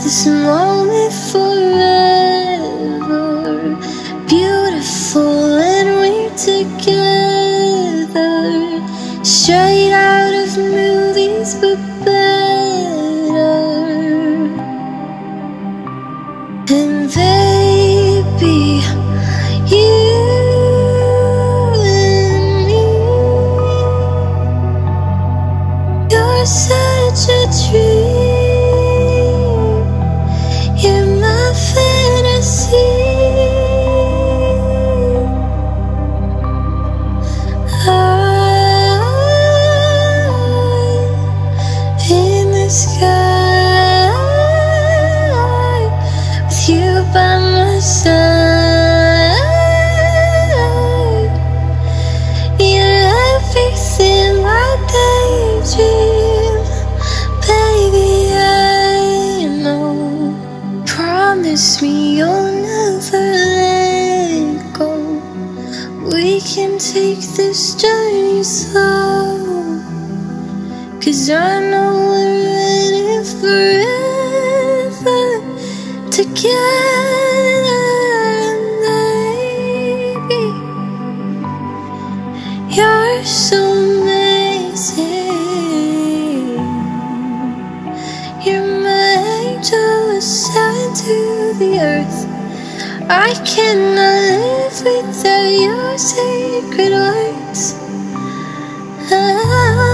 this moment forever. Beautiful and we're together, straight out of movies but better. And baby, you and me, you're such a dream. You're my fantasy. In the sky, with you by my side. You're everything I daydream. Baby, I know. Promise me you'll never let go. We can take this journey slow, 'cause I know we're ready forever together. Baby, you're so amazing. You're my angel assigned to the earth. I cannot live without your sacred words.